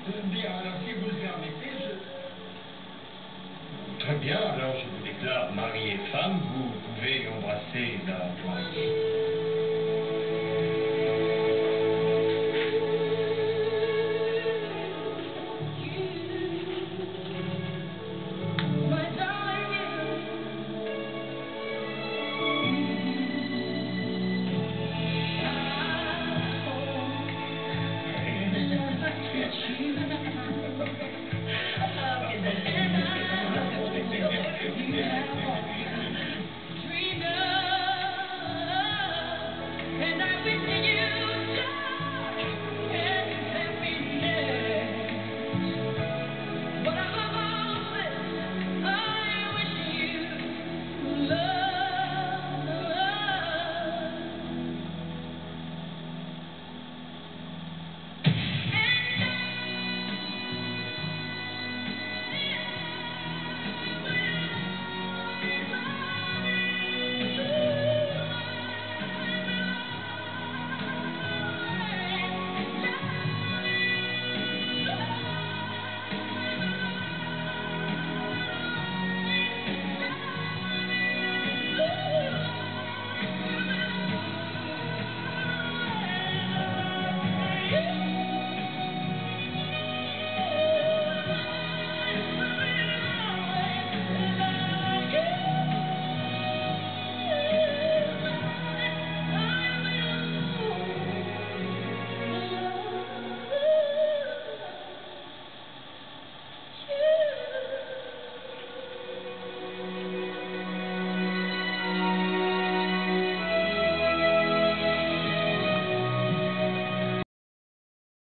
Bien, alors si vous le permettez, Très bien, alors je vous déclare mari et femme, vous pouvez embrasser la mariée.